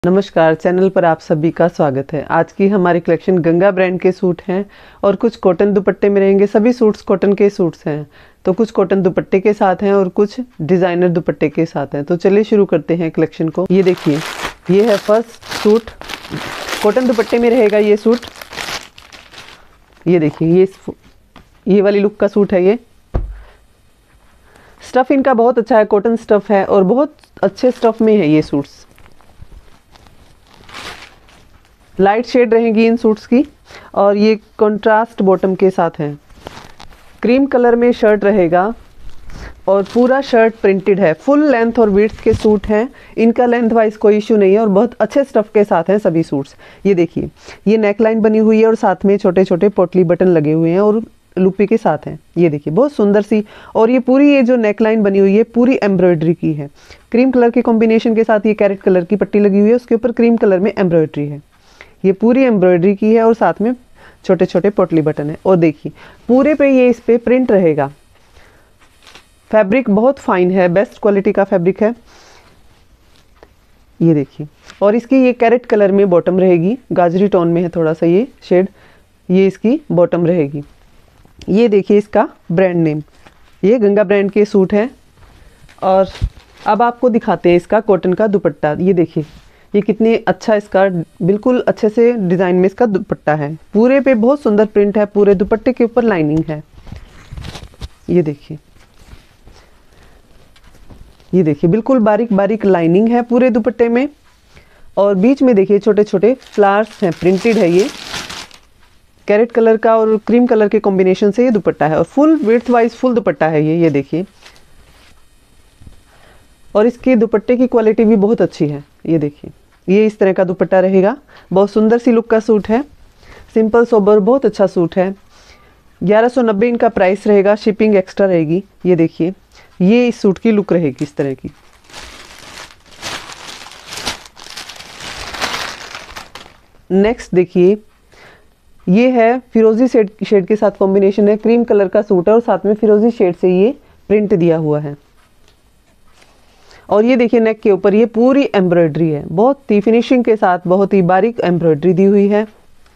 नमस्कार, चैनल पर आप सभी का स्वागत है। आज की हमारी कलेक्शन गंगा ब्रांड के सूट हैं और कुछ कॉटन दुपट्टे में रहेंगे। सभी सूट्स कॉटन के सूट्स हैं, तो कुछ कॉटन दुपट्टे के साथ हैं और कुछ डिज़ाइनर दुपट्टे के साथ हैं। तो चलिए शुरू करते हैं कलेक्शन को। ये देखिए, ये है फर्स्ट सूट, कॉटन दुपट्टे में रहेगा ये सूट। ये देखिए, ये वाली लुक का सूट है। ये स्टफ़ इनका बहुत अच्छा है, कॉटन स्टफ़ है और बहुत अच्छे स्टफ़ में है ये सूट्स। लाइट शेड रहेंगी इन सूट्स की और ये कंट्रास्ट बॉटम के साथ हैं। क्रीम कलर में शर्ट रहेगा और पूरा शर्ट प्रिंटेड है। फुल लेंथ और विड्थ के सूट हैं। इनका लेंथ वाइज कोई इशू नहीं है और बहुत अच्छे स्टफ़ के साथ हैं सभी सूट्स। ये देखिए, ये नेकलाइन बनी हुई है और साथ में छोटे छोटे पोटली बटन लगे हुए हैं और लुपी के साथ हैं। ये देखिए, बहुत सुंदर सी। और ये पूरी ये जो नेकलाइन बनी हुई है पूरी एम्ब्रॉयडरी की है। क्रीम कलर के कॉम्बिनेशन के साथ ये कैरेट कलर की पट्टी लगी हुई है, उसके ऊपर क्रीम कलर में एम्ब्रॉयडरी है। ये पूरी एम्ब्रॉयडरी की है और साथ में छोटे छोटे पोटली बटन है। और देखिए, पूरे पे ये इस पे प्रिंट रहेगा। फैब्रिक बहुत फाइन है, बेस्ट क्वालिटी का फैब्रिक है। ये देखिए, और इसकी ये कैरेट कलर में बॉटम रहेगी, गाजरी टोन में है थोड़ा सा ये शेड, ये इसकी बॉटम रहेगी। ये देखिए इसका ब्रांड नेम, ये गंगा ब्रांड के सूट है। और अब आपको दिखाते हैं इसका कॉटन का दुपट्टा। ये देखिए, ये कितनी अच्छा इसका बिल्कुल अच्छे से डिज़ाइन में इसका दुपट्टा है। पूरे पे बहुत सुंदर प्रिंट है, पूरे दुपट्टे के ऊपर लाइनिंग है। ये देखिए, ये देखिए, बिल्कुल बारीक बारीक लाइनिंग है पूरे दुपट्टे में। और बीच में देखिए छोटे छोटे फ्लावर्स हैं, प्रिंटेड है। ये कैरेट कलर का और क्रीम कलर के कॉम्बिनेशन से ये दुपट्टा है और full width wise full dupatta है ये देखिए। और इसके दुपट्टे की क्वालिटी भी बहुत अच्छी है। ये देखिए, ये इस तरह का दुपट्टा रहेगा। बहुत सुंदर सी लुक का सूट है, सिंपल सोबर बहुत अच्छा सूट है। 1190 इनका प्राइस रहेगा, शिपिंग एक्स्ट्रा रहेगी। ये देखिए, ये इस सूट की लुक रहेगी इस तरह की। नेक्स्ट देखिए, ये है फिरोजी शेड के साथ कॉम्बिनेशन है। क्रीम कलर का सूट है और साथ में फिरोजी शेड से ये प्रिंट दिया हुआ है। और ये देखिए, नेक के ऊपर ये पूरी एम्ब्रॉयडरी है, बहुत ही फिनिशिंग के साथ बहुत ही बारीक एम्ब्रॉयडरी दी हुई है।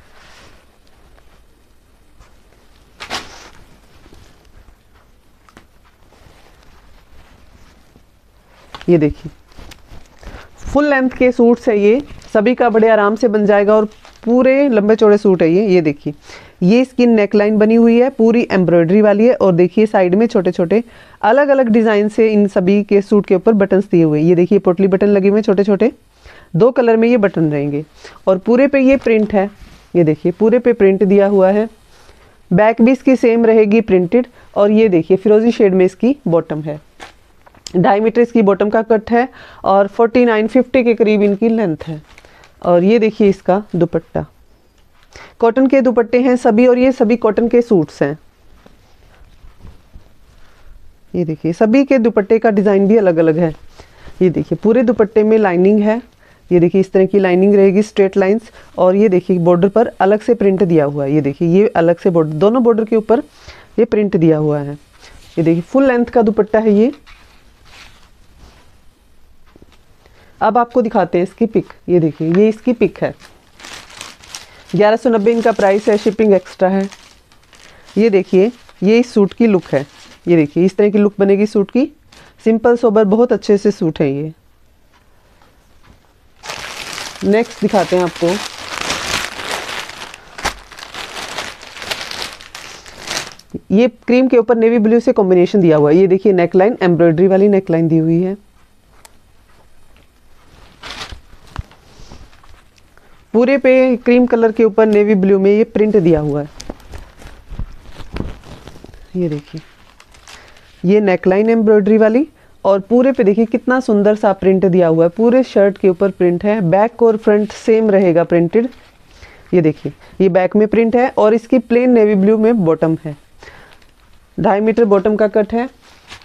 ये देखिए, फुल लेंथ के सूट्स है ये, सभी का बड़े आराम से बन जाएगा और पूरे लंबे चौड़े सूट है ये देखिए, ये इसकी नेकलाइन बनी हुई है, पूरी एम्ब्रॉयडरी वाली है। और देखिए साइड में छोटे छोटे अलग अलग डिज़ाइन से इन सभी के सूट के ऊपर बटन्स दिए हुए हैं। ये देखिए, पोटली बटन लगे हुए हैं छोटे छोटे, 2 कलर में ये बटन रहेंगे। और पूरे पे ये प्रिंट है। ये देखिए, पूरे पे प्रिंट दिया हुआ है। बैक भी इसकी सेम रहेगी प्रिंटेड। और ये देखिए, फिरोजी शेड में इसकी बॉटम है। 2.5 मीटर इसकी बॉटम का कट है और 49-50 के करीब इनकी लेंथ है। और ये देखिए इसका दुपट्टा, कॉटन के दुपट्टे हैं सभी और ये सभी कॉटन के सूट्स हैं। ये देखिए, सभी के दुपट्टे का डिज़ाइन भी अलग अलग है। ये देखिए, पूरे दुपट्टे में लाइनिंग है। ये देखिए, इस तरह की लाइनिंग रहेगी, स्ट्रेट लाइंस। और ये देखिए, बॉर्डर पर अलग से प्रिंट दिया हुआ है। ये देखिए, ये अलग से बॉर्डर, दोनों बॉर्डर के ऊपर ये प्रिंट दिया हुआ है। ये देखिए, फुल लेंथ का दुपट्टा है ये। अब आपको दिखाते हैं इसकी पिक। ये देखिए, ये इसकी पिक है। 1190 इनका प्राइस है, शिपिंग एक्स्ट्रा है। ये देखिए, ये इस सूट की लुक है। ये देखिए, इस तरह की लुक बनेगी सूट की, सिंपल सोबर बहुत अच्छे से सूट है ये। नेक्स्ट दिखाते हैं आपको। ये क्रीम के ऊपर नेवी ब्लू से कॉम्बिनेशन दिया हुआ है। ये देखिए, नेकलाइन एम्ब्रॉयडरी वाली नेकलाइन दी हुई है। पूरे पे क्रीम कलर के ऊपर नेवी ब्लू में ये प्रिंट दिया हुआ है। ये देखिए, ये नेकलाइन एम्ब्रॉयडरी वाली। और पूरे पे देखिए कितना सुंदर सा प्रिंट दिया हुआ है, पूरे शर्ट के ऊपर प्रिंट है। बैक और फ्रंट सेम रहेगा प्रिंटेड। ये देखिए, ये बैक में प्रिंट है और इसकी प्लेन नेवी ब्लू में बॉटम है। 2.5 मीटर बॉटम का कट है।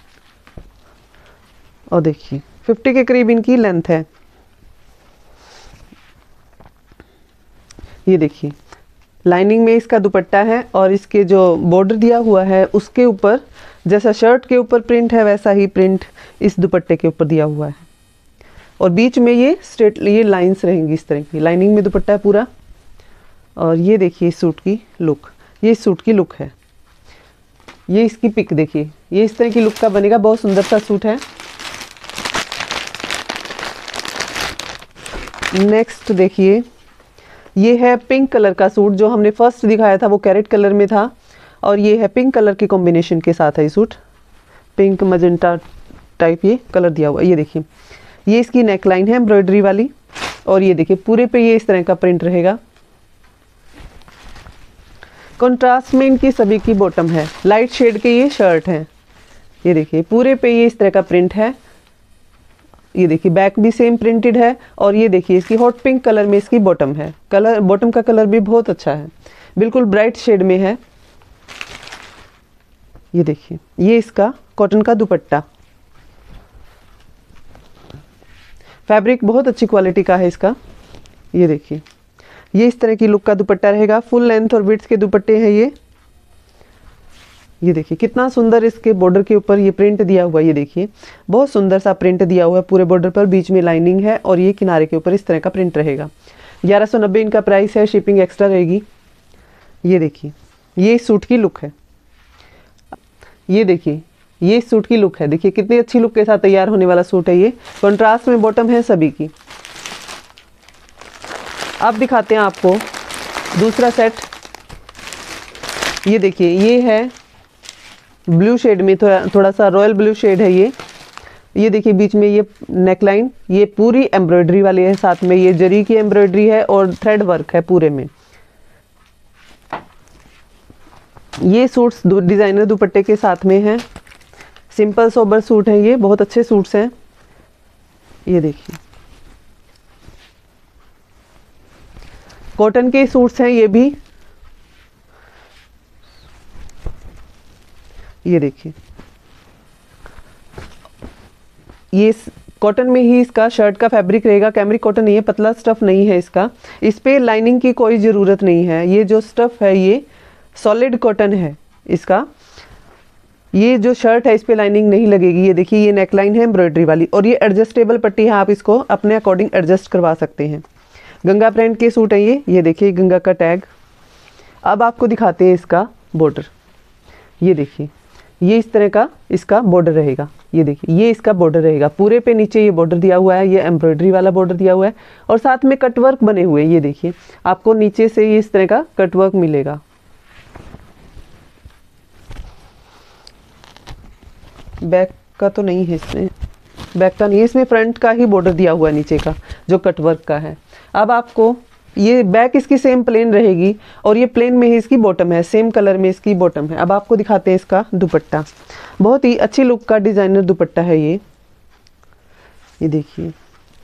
और देखिए, 50 के करीब इनकी लेंथ है। ये देखिए, लाइनिंग में इसका दुपट्टा है और इसके जो बॉर्डर दिया हुआ है उसके ऊपर जैसा शर्ट के ऊपर प्रिंट है वैसा ही प्रिंट इस दुपट्टे के ऊपर दिया हुआ है। और बीच में ये स्ट्रेट ये लाइंस रहेंगी इस तरह की, लाइनिंग में दुपट्टा है पूरा। और ये देखिए इस सूट की लुक, ये इस सूट की लुक है। ये इसकी पिक देखिए, ये इस तरह की लुक का बनेगा, बहुत सुंदर सा सूट है। नेक्स्ट देखिए, ये है पिंक कलर का सूट, जो हमने फर्स्ट दिखाया था वो कैरेट कलर में था, और ये है पिंक कलर के कॉम्बिनेशन के साथ है ये सूट, पिंक मजेंटा टाइप ये कलर दिया हुआ। ये देखिए, ये इसकी नेक लाइन है एम्ब्रॉयडरी वाली, और ये देखिए पूरे पे ये इस तरह का प्रिंट रहेगा। कंट्रास्ट में इनकी सभी की बॉटम है, लाइट शेड के ये शर्ट है। ये देखिए पूरे पे ये इस तरह का प्रिंट है। ये देखिए बैक भी सेम प्रिंटेड है, और ये देखिए इसकी हॉट पिंक कलर में इसकी बॉटम है। कलर, बॉटम का कलर भी बहुत अच्छा है, बिल्कुल ब्राइट शेड में है। ये देखिए, ये इसका कॉटन का दुपट्टा, फैब्रिक बहुत अच्छी क्वालिटी का है इसका। ये देखिए, ये इस तरह की लुक का दुपट्टा रहेगा, फुल लेंथ और विड्थ के दुपट्टे हैं ये। ये देखिए कितना सुंदर इसके बॉर्डर के ऊपर ये प्रिंट दिया हुआ है। ये देखिए बहुत सुंदर सा प्रिंट दिया हुआ है पूरे बॉर्डर पर, बीच में लाइनिंग है, और ये किनारे के ऊपर इस तरह का प्रिंट रहेगा। 1190 इनका प्राइस है, शिपिंग एक्स्ट्रा रहेगी। ये देखिए, ये इस सूट की लुक है। ये देखिए, ये इस सूट की लुक है। देखिए कितनी अच्छी लुक के साथ तैयार होने वाला सूट है ये। कंट्रास्ट में बॉटम है सभी की। अब दिखाते हैं आपको दूसरा सेट। ये देखिए, ये है ब्लू शेड में, थोड़ा सा रॉयल ब्लू शेड है ये। ये देखिए बीच में ये नेकलाइन, ये पूरी एम्ब्रॉयडरी वाली है, साथ में ये जरी की एम्ब्रॉयडरी है और थ्रेड वर्क है पूरे में। ये सूट्स डिजाइनर दुपट्टे के साथ में है, सिंपल सोबर सूट है ये, बहुत अच्छे सूट्स हैं। ये देखिए कॉटन के सूट्स हैं ये भी। ये देखिए, ये कॉटन में ही इसका शर्ट का फैब्रिक रहेगा, कैमरिक कॉटन नहीं है, पतला स्टफ नहीं है इसका। इस पे लाइनिंग की कोई ज़रूरत नहीं है। ये जो स्टफ है ये सॉलिड कॉटन है इसका। ये जो शर्ट है इस पे लाइनिंग नहीं लगेगी। ये देखिए, ये नेकलाइन है एम्ब्रॉयडरी वाली, और ये एडजस्टेबल पट्टी है, आप इसको अपने अकॉर्डिंग एडजस्ट करवा सकते हैं। गंगा ब्रांड के सूट है ये। ये देखिए गंगा का टैग। अब आपको दिखाते हैं इसका बॉर्डर। ये देखिए, ये इस तरह का इसका बॉर्डर रहेगा। ये देखिए, ये इसका बॉर्डर रहेगा पूरे पे, नीचे ये बॉर्डर दिया हुआ है, ये एम्ब्रॉयडरी वाला बॉर्डर दिया हुआ है, और साथ में कटवर्क बने हुए हैं। ये देखिए आपको नीचे से ये इस तरह का कटवर्क मिलेगा। बैक का तो नहीं है इसमें, बैक का नहीं है इसमें, फ्रंट का ही बॉर्डर दिया हुआ है नीचे का जो कटवर्क का है। अब आपको ये बैक इसकी सेम प्लेन रहेगी, और ये प्लेन में ही इसकी बॉटम है, सेम कलर में इसकी बॉटम है। अब आपको दिखाते हैं इसका दुपट्टा। बहुत ही अच्छी लुक का डिजाइनर दुपट्टा है ये। ये देखिए,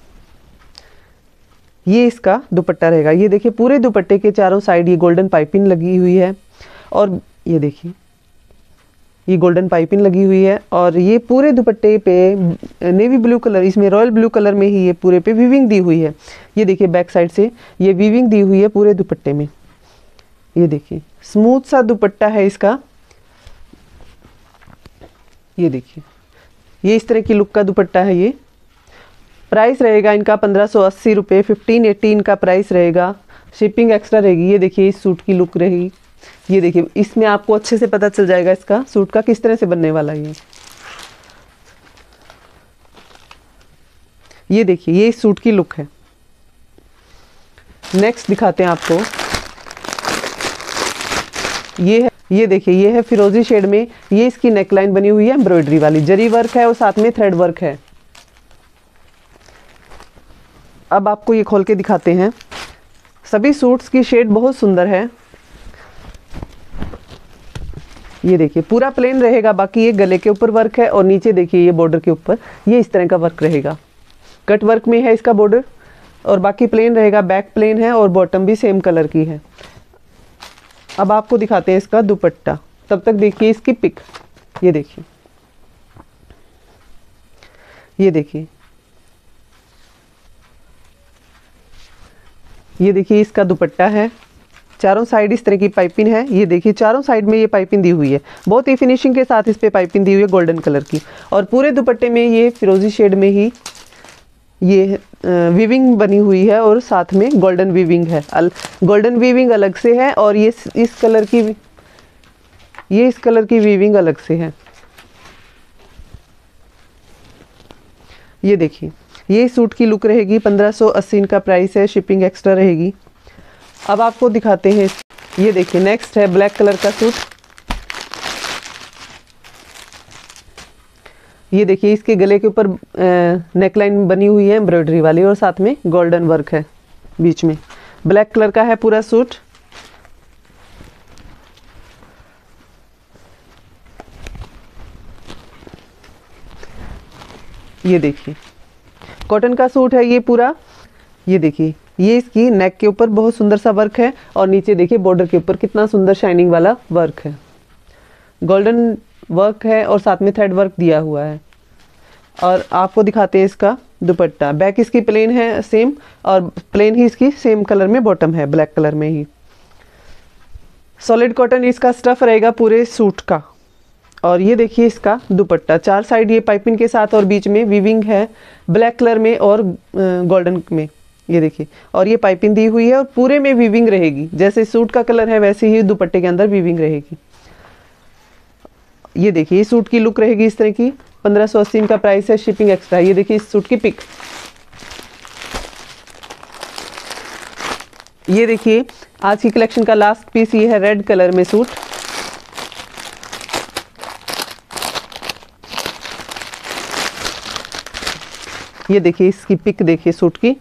ये इसका दुपट्टा रहेगा। ये देखिए पूरे दुपट्टे के चारों साइड ये गोल्डन पाइपिंग लगी हुई है, और ये देखिए ये गोल्डन पाइपिंग लगी हुई है, और ये पूरे दुपट्टे पे नेवी ब्लू कलर, इसमें रॉयल ब्लू कलर में ही ये पूरे पे वीविंग दी हुई है। ये देखिए बैक साइड से ये वीविंग दी हुई है पूरे दुपट्टे में। ये देखिए स्मूथ सा दुपट्टा है इसका। ये देखिए, ये इस तरह की लुक का दुपट्टा है ये। प्राइस रहेगा इनका 1580 रुपये, 1580 इनका प्राइस रहेगा, शिपिंग एक्स्ट्रा रहेगी। ये देखिए इस सूट की लुक रहेगी। ये देखिए, इसमें आपको अच्छे से पता चल जाएगा इसका सूट का किस तरह से बनने वाला है ये देखिए, ये इस सूट की लुक है। नेक्स्ट दिखाते हैं आपको। ये देखिए, ये है फिरोजी शेड में, ये इसकी नेकलाइन बनी हुई है एम्ब्रॉयडरी वाली, जरी वर्क है और साथ में थ्रेड वर्क है। अब आपको ये खोल के दिखाते हैं। सभी सूट्स की शेड बहुत सुंदर है। ये देखिए पूरा प्लेन रहेगा, बाकी ये गले के ऊपर वर्क है, और नीचे देखिए ये बॉर्डर के ऊपर ये इस तरह का वर्क रहेगा। कट वर्क में है इसका बॉर्डर, और बाकी प्लेन रहेगा, बैक प्लेन है और बॉटम भी सेम कलर की है। अब आपको दिखाते हैं इसका दुपट्टा, तब तक देखिए इसकी पिक। ये देखिए, ये देखिए, ये देखिए इसका दुपट्टा है। चारों साइड इस तरह की पाइपिंग है। ये देखिए चारों साइड में ये पाइपिंग दी हुई है, बहुत ही फिनिशिंग के साथ इस पे पाइपिंग दी हुई है गोल्डन कलर की, और पूरे दुपट्टे में ये फिरोजी शेड में ही ये वीविंग बनी हुई है और साथ में गोल्डन वीविंग है। गोल्डन वीविंग अलग से है और ये इस कलर की वीविंग अलग से है। ये देखिए, ये सूट की लुक रहेगी। 1580 इनका प्राइस है, शिपिंग एक्स्ट्रा रहेगी। अब आपको दिखाते हैं, ये देखिए नेक्स्ट है ब्लैक कलर का सूट। ये देखिए, इसके गले के ऊपर नेकलाइन बनी हुई है एम्ब्रॉयडरी वाली और साथ में गोल्डन वर्क है बीच में। ब्लैक कलर का है पूरा सूट। ये देखिए, कॉटन का सूट है ये पूरा। ये देखिए, ये इसकी नेक के ऊपर बहुत सुंदर सा वर्क है और नीचे देखिए बॉर्डर के ऊपर कितना सुंदर शाइनिंग वाला वर्क है। गोल्डन वर्क है और साथ में थ्रेड वर्क दिया हुआ है। और आपको दिखाते हैं इसका दुपट्टा। बैक इसकी प्लेन है सेम, और प्लेन ही इसकी सेम कलर में बॉटम है, ब्लैक कलर में ही। सॉलिड कॉटन इसका स्टफ रहेगा पूरे सूट का। और ये देखिए इसका दुपट्टा, 4 साइड ये पाइपिंग के साथ और बीच में वीविंग है ब्लैक कलर में और गोल्डन में। ये देखिए, और ये पाइपिंग दी हुई है और पूरे में वीविंग रहेगी। जैसे सूट का कलर है वैसे ही दुपट्टे के अंदर वीविंग रहेगी। ये देखिए, इस सूट की लुक रहेगी इस तरह की। 1580 इनका प्राइस है, शिपिंग एक्स्ट्रा। ये देखिए इस सूट की पिक। ये देखिए आज की कलेक्शन का लास्ट पीस ये है रेड कलर में सूट। ये देखिए इसकी पिक देखिए सूट की।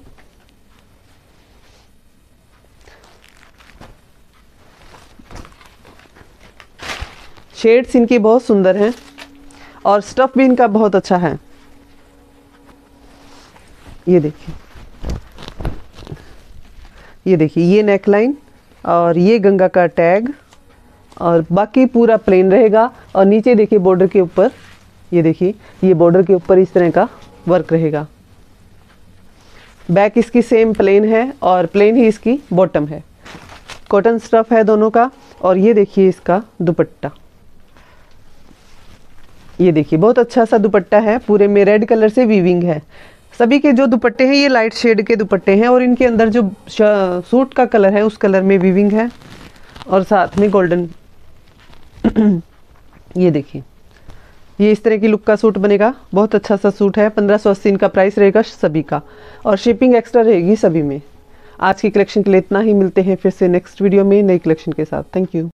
शेड्स इनकी बहुत सुंदर हैं और स्टफ भी इनका बहुत अच्छा है। ये देखिए, ये देखिए ये नेकलाइन और ये गंगा का टैग और बाकी पूरा प्लेन रहेगा। और नीचे देखिए बॉर्डर के ऊपर, ये देखिए ये बॉर्डर के ऊपर इस तरह का वर्क रहेगा। बैक इसकी सेम प्लेन है और प्लेन ही इसकी बॉटम है। कॉटन स्टफ है दोनों का। और ये देखिए इसका दुपट्टा। ये देखिए बहुत अच्छा सा दुपट्टा है, पूरे में रेड कलर से वीविंग है। सभी के जो दुपट्टे हैं ये लाइट शेड के दुपट्टे हैं और इनके अंदर जो सूट का कलर है उस कलर में वीविंग है और साथ में गोल्डन। ये देखिए, ये इस तरह की लुक का सूट बनेगा। बहुत अच्छा सा सूट है। 1580 इनका प्राइस रहेगा सभी का और शिपिंग एक्स्ट्रा रहेगी सभी में। आज की कलेक्शन के लिए इतना ही। मिलते हैं फिर से नेक्स्ट वीडियो में नई कलेक्शन के साथ। Thank you.